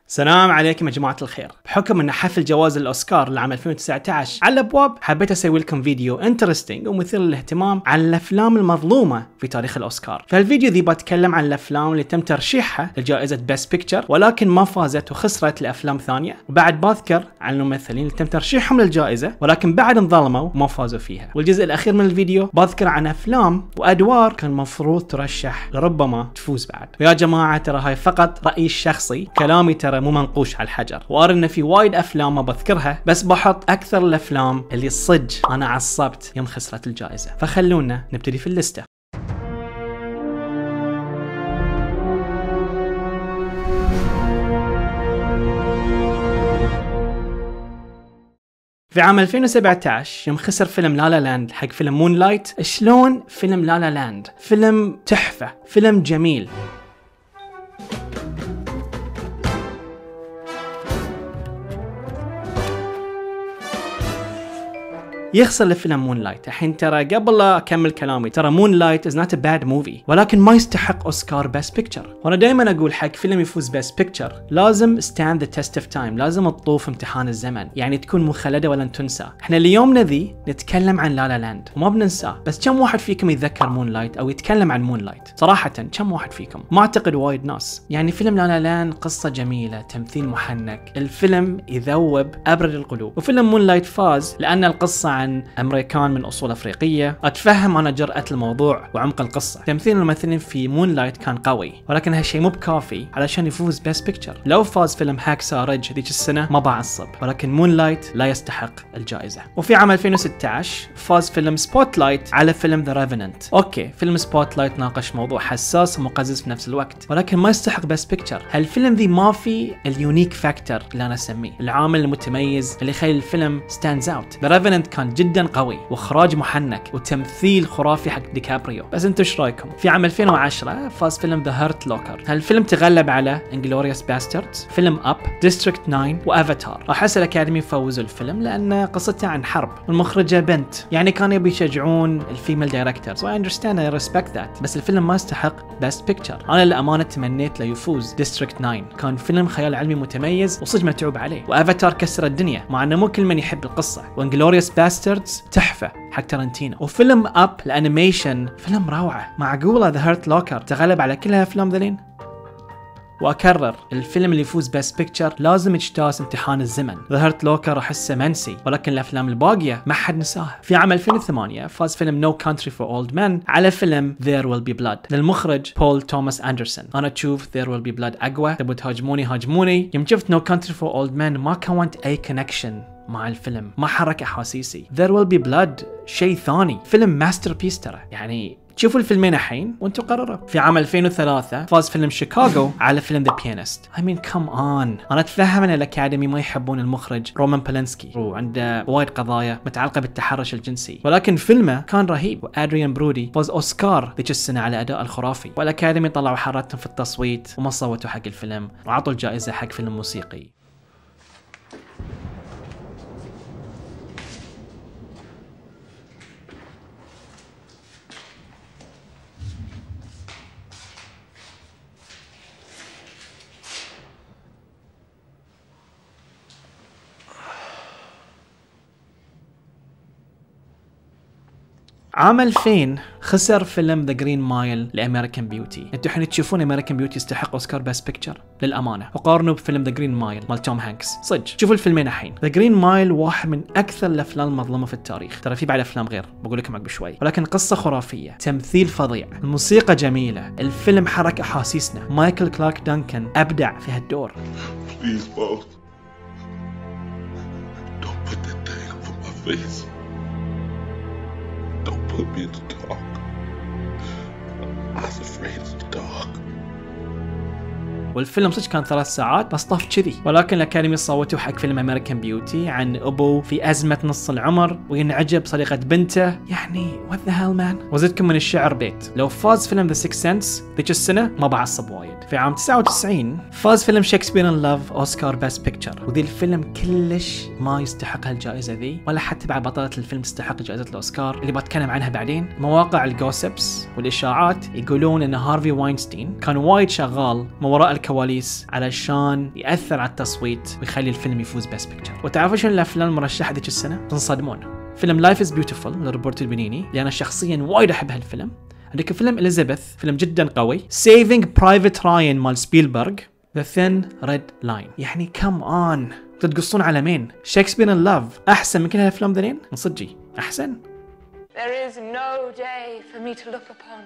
السلام عليكم يا جماعة الخير. بحكم ان حفل جوائز الاوسكار لعام 2019 على الابواب، حبيت اسوي لكم فيديو انترستينج ومثير للاهتمام عن الافلام المظلومة في تاريخ الاوسكار. في الفيديو ذي بتكلم عن الافلام اللي تم ترشيحها لجائزة بيست بيكتشر ولكن ما فازت وخسرت لافلام ثانية، وبعد بذكر عن الممثلين اللي تم ترشيحهم للجائزة ولكن بعد انظلموا وما فازوا فيها. والجزء الاخير من الفيديو بذكر عن افلام وادوار كان مفروض ترشح لربما تفوز بعد. ويا جماعة ترى هاي فقط رأيي الشخصي، كلامي ترى مو منقوش على الحجر، وارى ان في وايد افلام ما بذكرها، بس بحط اكثر الافلام اللي صدق انا عصبت يوم خسرت الجائزة. فخلونا نبتدي في الليستة. في عام 2017 يوم خسر فيلم لا لا لاند حق فيلم مون لايت. شلون فيلم لا لا لاند فيلم تحفة، فيلم جميل، يخسر لفيلم مون لايت. الحين ترى قبل لا اكمل كلامي، ترى مون لايت از نوت ا باد موفي ولكن ما يستحق اوسكار بيست بيكتشر. وانا دائما اقول حق فيلم يفوز بيست بيكتشر لازم ستاند ذا تيست اوف تايم، لازم تطوف امتحان الزمن، يعني تكون مخلده ولن تنسى. احنا اليوم ذي نتكلم عن لا لا لاند وما بننساه، بس كم واحد فيكم يتذكر مون لايت او يتكلم عن مون لايت؟ صراحه كم واحد فيكم؟ ما اعتقد وايد ناس. يعني فيلم لا لا لاند قصه جميله، تمثيل محنك، الفيلم يذوب ابرد القلوب. وفيلم مون لايت فاز لان القصه عن امريكان من اصول افريقيه. اتفهم انا جرأة الموضوع وعمق القصه، تمثيل الممثلين في مون لايت كان قوي، ولكن هالشيء مو بكافي علشان يفوز بيست بيكتشر. لو فاز فيلم هاكسا ريدج ذيك السنه ما بعصب، ولكن مون لايت لا يستحق الجائزه. وفي عام 2016 فاز فيلم سبوت لايت على فيلم ذا ريفننت. اوكي، فيلم سبوت لايت ناقش موضوع حساس ومقزز في نفس الوقت، ولكن ما يستحق بيست بيكتشر. هالفيلم ذي ما في اليونيك فاكتور اللي انا اسميه، العامل المتميز اللي يخلي الفيلم ستاندز اوت. ذا ريفننت كان جدا قوي واخراج محنك وتمثيل خرافي حق ديكابريو، بس انتم ايش رايكم؟ في عام 2010 فاز فيلم ذا هيرت لوكر. هالفيلم تغلب على انجلوريوس باستردز، فيلم اب، ديستريكت 9 وافاتار. احس الاكاديمي فوزوا الفيلم لان قصته عن حرب والمخرجه بنت، يعني كانوا يبي يشجعون الفيميل دايركتورز، واي اندرستاند اي ريسبكت ذات، بس الفيلم ما يستحق بيست بيكتشر. انا للامانه تمنيت له يفوز ديستريكت 9، كان فيلم خيال علمي متميز وصدق متعوب عليه. وافاتار كسر الدنيا مع انه مو كل من يحب القصه. وانجلوريوس باستردز تحفه حق تارنتينو. وفيلم اب الانيميشن فيلم روعه. معقوله ذا هيرت لوكر تغلب على كل هالافلام ذلين؟ واكرر، الفيلم اللي يفوز بيست بيكتشر لازم يجتاز امتحان الزمن. ذا هيرت لوكر احسه منسي، ولكن الافلام الباقيه ما حد نساها. في عام 2008 فاز فيلم نو كانتري فور اولد مان على فيلم There Will Be Blood للمخرج بول توماس اندرسون. انا تشوف There Will Be Blood اقوى، تبوا تهاجموني هاجموني. يوم شفت نو كانتري فور اولد مان ما كونت اي كونكشن مع الفيلم، ما حرك احاسيسي. There Will Be Blood شيء ثاني، فيلم ماستر بيس ترى. يعني شوفوا الفيلمين الحين وانتم قرروا. في عام 2003 فاز فيلم شيكاغو على فيلم ذا بيانست. I mean come on، انا اتفهم ان الاكاديمي ما يحبون المخرج رومان بولانسكي وعنده وايد قضايا متعلقه بالتحرش الجنسي، ولكن فيلمه كان رهيب. وادريان برودي فاز اوسكار ذيك السنه على اداء الخرافي، والاكاديمي طلعوا حارتهم في التصويت وما صوتوا حق الفيلم وعطوا الجائزه حق فيلم موسيقي. عام 2000 خسر فيلم ذا جرين مايل لأمريكان بيوتي. انتوا الحين تشوفون أمريكان بيوتي يستحق اوسكار بيست بيكتشر للامانه، وقارنوا بفيلم ذا جرين مايل مال توم هانكس. صدق شوفوا الفيلمين الحين. ذا جرين مايل واحد من اكثر الافلام المظلومه في التاريخ، ترى في بعد افلام غير بقول لكم عقب شوي، ولكن قصه خرافيه، تمثيل فظيع، الموسيقى جميله، الفيلم حرك احاسيسنا. مايكل كلارك دانكن ابدع في هالدور. Please, both. Don't put that thing over my face. Don't put me in the dark. I was afraid of the dark. والفيلم صدق كان 3 ساعات بس طاف كذي، ولكن الأكاديمي صوتوا حق فيلم أمريكان بيوتي عن أبو في أزمة نص العمر وينعجب بصديقة بنته. يعني what the hell man. وزدكم من الشعر بيت، لو فاز فيلم The Sixth Sense ذيك السنة ما بعصب وايد. في عام 99 فاز فيلم شكسبير ان لاف اوسكار بيست بيكتشر، وذي الفيلم كلش ما يستحق هالجائزة ذي، ولا حتى بعد بطلة الفيلم تستحق جائزة الأوسكار اللي بتكلم عنها بعدين. مواقع الجوسبس والإشاعات يقولون أن هارفي واينستين كان وايد شغال ما وراء الكواليس علشان يأثر على التصويت ويخلي الفيلم يفوز بيست بيكتشر. وتعرفوا شنو الافلام المرشحه ذيك السنه؟ تنصدمون. فيلم لايف از بيوتيفول لروبرتو بنيني اللي انا شخصيا وايد احب هالفيلم. عندك فيلم إليزابيث، فيلم جدا قوي. سيفينج برايفت راين مال سبيلبرغ. ذا ثين ريد لاين. يعني كم اون تتقصون على مين؟ شكسبير ان لاف احسن من كل هالافلام ذنين؟ من صدقي احسن. There is no day for me to look upon.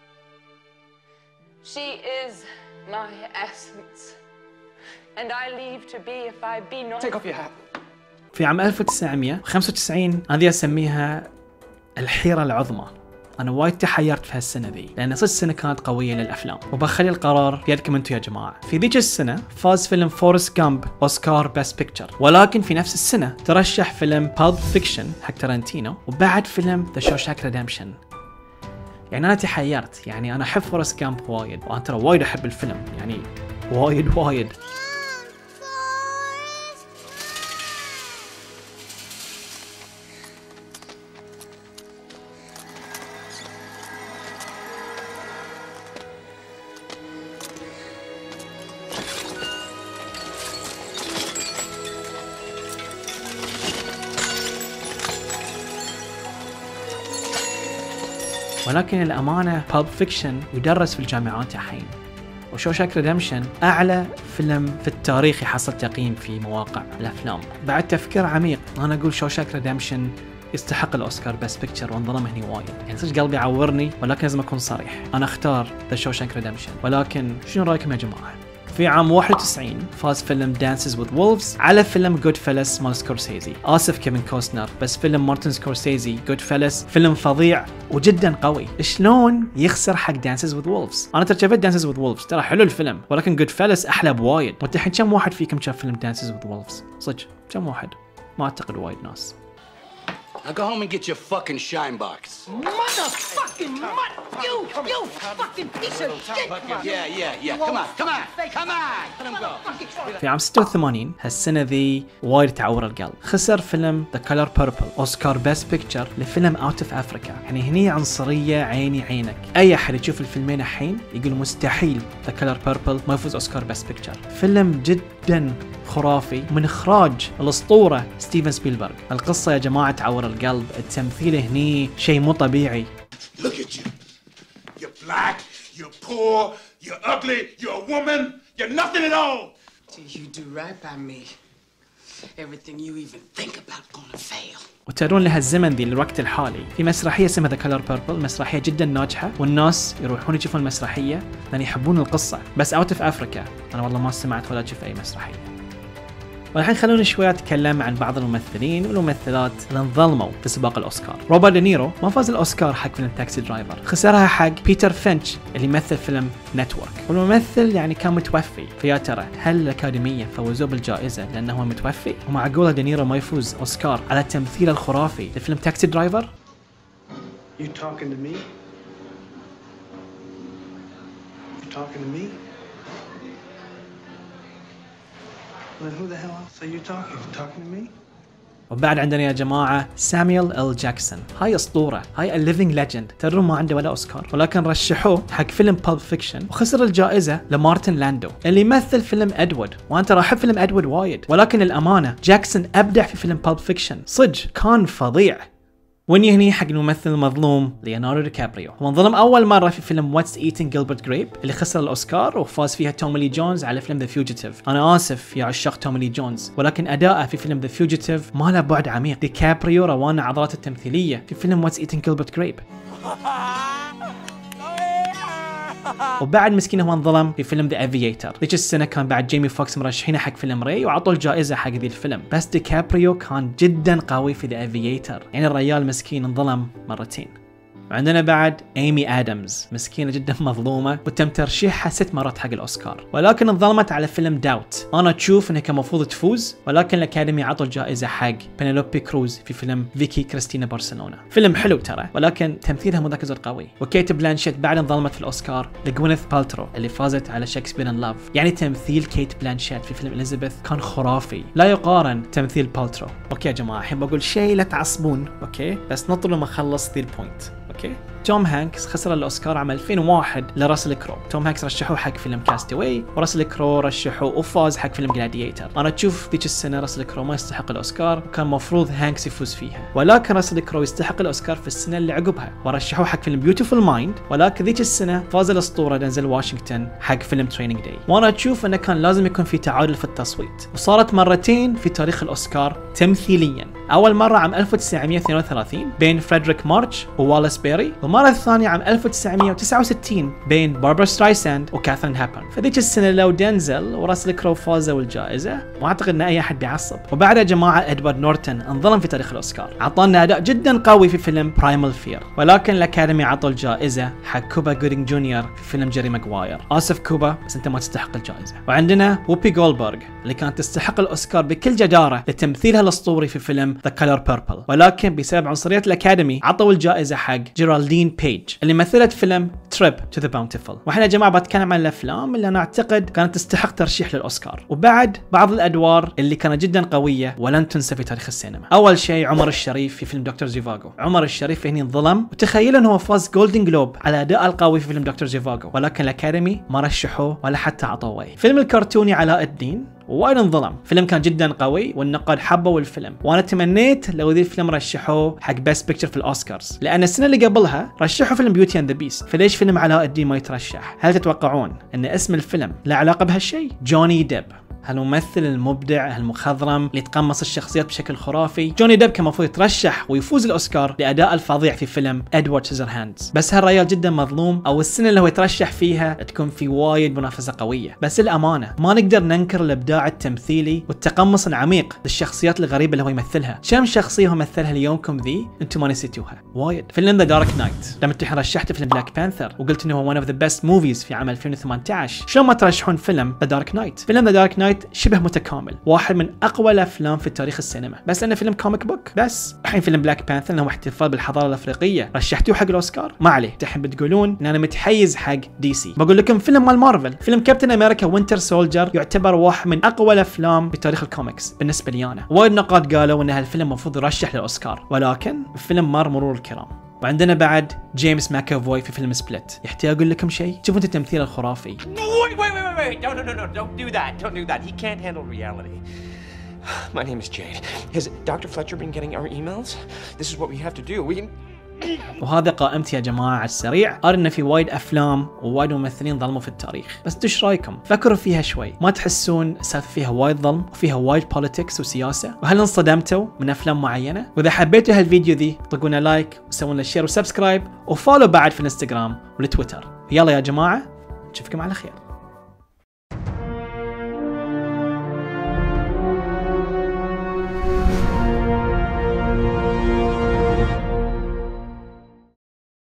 She is my essence, and I leave to be if I be not. Take off your hat. في عام 1995 هذه اسميها الحيرة العظمى. أنا وايد تحيرت في هالسنة ذي لأن صدق السنة كانت قوية للأفلام، وبخلي القرار بيدكم أنتم يا جماعة. في ذيك السنة فاز فيلم فورست جامب أوسكار بيست بيكتشر، ولكن في نفس السنة ترشح فيلم بالب فيكشن حق تارانتينو، وبعد فيلم ذا شوشاك ريدمشن. يعني أنا تحيرت، يعني أنا أحب فورست جامب وايد، وأنا ترى وايد أحب الفيلم، يعني وايد. ولكن الأمانة بالب فيكشن يدرس في الجامعات الحين، وشوشاك ريدمشن أعلى فيلم في التاريخ يحصل تقييم في مواقع الأفلام. بعد تفكير عميق أنا أقول شوشاك ريدمشن يستحق الأوسكار بيست بيكتشر، وانظلم هني وايد. يعني صدق قلبي عورني، ولكن لازم أكون صريح، أنا أختار ذا شوشاك ريدمشن. ولكن شنو رأيكم يا جماعة؟ في عام 91 فاز فيلم دانسز وذ وولفز على فيلم جود فيلس مال سكورسيزي. آسف كيفن كوستنر، بس فيلم مارتن سكورسيزي جود فيلس فيلم فظيع وجدا قوي. شلون يخسر حق دانسز وذ وولفز؟ انا ترى شفت دانسز وذ وولفز، ترى حلو الفيلم، ولكن جود فيلس احلى بوايد. وانت الحين كم واحد فيكم شاف فيلم دانسز وذ وولفز؟ صدق كم واحد؟ ما اعتقد وايد ناس. Now go home and get your fucking shine box. Motherfucking you fucking piece of shit! Yeah. Come on. Let him go. في عام 86 هالسنة ذي وايد تعور القلب، خسر فيلم The Color Purple أوسكار بيست بيكتشر لفيلم Out of Africa. يعني هني عنصرية عيني عينك. أي أحد يشوف الفيلمين الحين يقول مستحيل The Color Purple ما يفوز أوسكار بيست بيكتشر. فيلم جدا خرافي من إخراج الأسطورة ستيفن سبيلبرغ. القصة يا جماعة تعور القلب، التمثيل هني شيء مو طبيعي. Look at you. You're black, you're poor, you're ugly, you're a woman, you're nothing at all. You do right by me. Everything you even think about gonna fail. وترون لها الزمن ذي للوقت الحالي في مسرحية اسمها The Color Purple، مسرحية جدا ناجحة، والناس يروحون يشوفون المسرحية لأن يحبون القصة. بس Out of Africa أنا والله ما سمعت ولا أشوف أي مسرحية. والحين خلونا شوي نتكلم عن بعض الممثلين والممثلات اللي انظلموا في سباق الأوسكار. روبرت دينيرو ما فاز الأوسكار حق فيلم تاكسي درايفر، خسرها حق بيتر فينش اللي مثل فيلم نتورك، والممثل يعني كان متوفي. فيا ترى هل الأكاديمية فوزوه بالجائزة لأنه هو متوفي؟ ومعقولة دينيرو ما يفوز أوسكار على التمثيل الخرافي لفيلم تاكسي درايفر؟ You talking to me? You talking to me? Then who the hell else are you talking? You talking to me? وبعد عندنا يا جماعة سامويل إل جاكسون، هاي أسطورة، هاي الليفينج ليجند. ترون ما عنده ولا أوسكار، ولكن رشحوه حق فيلم بالب فيكشن وخسر الجائزة لمارتن لاندو اللي يمثل فيلم إدوارد. وأنا ترى أحب فيلم إدوارد وايد، ولكن الأمانة جاكسون أبدع في فيلم بالب فيكشن، صدق كان فظيع. وني هني حق الممثل المظلوم ليوناردو دي كابريو. هو انظلم اول مره في فيلم واتس ايتينج جيلبرت جريب اللي خسر الاوسكار وفاز فيها تومي لي جونز على فيلم ذا فيوجيتيف. انا اسف يا عشاق تومي لي جونز، ولكن اداءه في فيلم ذا فيوجيتيف ما له بعد عميق. دي كابريو روانا عضلاته التمثيليه في فيلم واتس ايتينج جيلبرت جريب. وبعد مسكين هو انظلم في فيلم ذا افييتر. ذيك السنه كان بعد جيمي فوكس مرشحينه حق فيلم ري وعطوا الجائزه حق ذي الفيلم، بس دي كابريو كان جدا قوي في ذا افييتر. يعني الرجال مسكين انظلم مرتين. وعندنا بعد ايمي ادمز، مسكينه جدا مظلومه وتم ترشيحها 6 مرات حق الاوسكار، ولكن انظلمت على فيلم داوت. انا تشوف انها كان المفروض تفوز، ولكن الاكاديمي عطوا الجائزه حق بينيلوبي كروز في فيلم فيكي كريستينا برشلونه. فيلم حلو ترى، ولكن تمثيلها مو ذاك الزود قوي. وكيت بلانشيت بعد انظلمت في الاوسكار لجوينيث بالترو اللي فازت على شكسبير ان لاف. يعني تمثيل كيت بلانشيت في فيلم إليزابيث كان خرافي، لا يقارن تمثيل بالترو. اوكي يا جماعه الحين بقول شيء لا تعصبون، اوكي، بس نطلوا ما اخلص ذي البوينت. اوكي. توم هانكس خسر الأوسكار عام 2001 لراسل كرو. توم هانكس رشحوه حق فيلم كاستاوي، وراسل كرو رشحوه وفاز حق فيلم جلاديتر. أنا تشوف ذيك السنة راسل كرو ما يستحق الأوسكار، وكان مفروض هانكس يفوز فيها، ولكن راسل كرو يستحق الأوسكار في السنة اللي عقبها، ورشحوه حق فيلم بيوتيفول مايند، ولكن ذيك السنة فاز الأسطورة دنزل واشنطن حق فيلم تريننج داي. وأنا تشوف أنه كان لازم يكون في تعادل في التصويت، وصارت مرتين في تاريخ الأوسكار تمثيليا. أول مرة عام 1932 بين فريدريك مارش ووالاس بيري، والمرة الثانية عام 1969 بين باربرا سترايساند وكاثرين هابن. فذيك السنة لو دنزل وراسل كرو فازوا الجائزة ما أعتقد أن أي أحد بيعصب. وبعد يا جماعة إدوارد نورتون انظلم في تاريخ الأوسكار، عطانا أداء جدا قوي في فيلم برايمال فير، ولكن الأكاديمي عطوا الجائزة حق كوبا جودينج جونيور في فيلم جيري ماغواير. آسف كوبا، بس أنت ما تستحق الجائزة. وعندنا ووبي جولدبرغ اللي كانت تستحق الأوسكار بكل جدارة لتمثيلها الأسطوري في فيلم ذا كولر بيربل، ولكن بسبب عنصرية الأكاديمي عطوا الجائزة حق جيرالدين بيج اللي مثلت فيلم تريب تو ذا باونتيفول. واحنا يا جماعة بتكلم عن الأفلام اللي أنا أعتقد كانت تستحق ترشيح للأوسكار، وبعد بعض الأدوار اللي كانت جدا قوية ولن تنسى في تاريخ السينما. أول شيء عمر الشريف في فيلم دكتور زيفاغو. عمر الشريف هنا انظلم، وتخيل أنه فاز جولدن جلوب على أداء القوي في فيلم دكتور زيفاغو، ولكن الأكاديمي ما رشحوه ولا حتى عطوه. فيلم الكرتوني علاء الدين وايد انظلم، فيلم كان جدا قوي والنقاد حبوا الفيلم، وانا تمنيت لو ذي الفيلم رشحوه حق بيست بيكتشر في الاوسكارز، لان السنه اللي قبلها رشحوا فيلم بيوتي اند ذا بيست، فليش فيلم علاء الدين ما يترشح؟ هل تتوقعون ان اسم الفيلم له علاقه بهالشيء؟ جوني ديب، هالممثل المبدع هالمخضرم اللي تقمص الشخصيات بشكل خرافي. جوني ديب كان المفروض يترشح ويفوز الاوسكار لاداء الفظيع في فيلم ادوارد سيزر هاندز، بس هالرجال جدا مظلوم، او السنه اللي هو يترشح فيها تكون في وايد منافسه قويه. بس الامانه ما نقدر ننكر الابداع التمثيلي والتقمص العميق للشخصيات الغريبه اللي هو يمثلها. كم شخصيه هو مثلها ليومكم ذي انتم ما نسيتوها؟ وايد. فيلم ذا دارك نايت، لما انت رشحت فيلم بلاك بانثر وقلت انه هو one of the best movies في عام 2018، شلون ما ترشحون فيلم ذا دارك نايت؟ فيلم ذا دارك نايت شبه متكامل، واحد من اقوى الافلام في تاريخ السينما، بس انه فيلم كوميك بوك. بس الحين فيلم بلاك بانثر انه احتفال بالحضاره الافريقيه رشحتوه حق الاوسكار؟ ما عليه، الحين بتقولون ان انا متحيز حق دي سي. بقول لكم فيلم مال مارفل، فيلم كابتن امريكا وينتر سولجر يعتبر واحد من اقوى الافلام في تاريخ الكوميكس بالنسبه لي انا. وايد نقاد قالوا ان هالفيلم المفروض يرشح للاوسكار، ولكن الفيلم مار مرور الكرام. وعندنا بعد جيمس ماكافوي في فيلم سبليت. يحتاج اقول لكم شيء؟ شوفوا انت التمثيل الخرافي. Wait. No. Don't do that. He can't handle reality. My name is Jade. Has Dr. Fletcher been getting our emails? This is what we have to do. We can... وهذا قائمتي يا جماعة على السريع. أرى إن في وايد أفلام ووايد ممثلين ظلموا في التاريخ، بس إيش رأيكم؟ فكروا فيها شوي، ما تحسون السالفة فيها وايد ظلم وفيها وايد بوليتكس وسياسة؟ وهل انصدمتوا من أفلام معينة؟ وإذا حبيتوا هالفيديو ذي طقونا لايك وسووا لنا شير وسبسكرايب وفولو بعد في الانستغرام والتويتر. يلا يا جماعة نشوفكم على خير.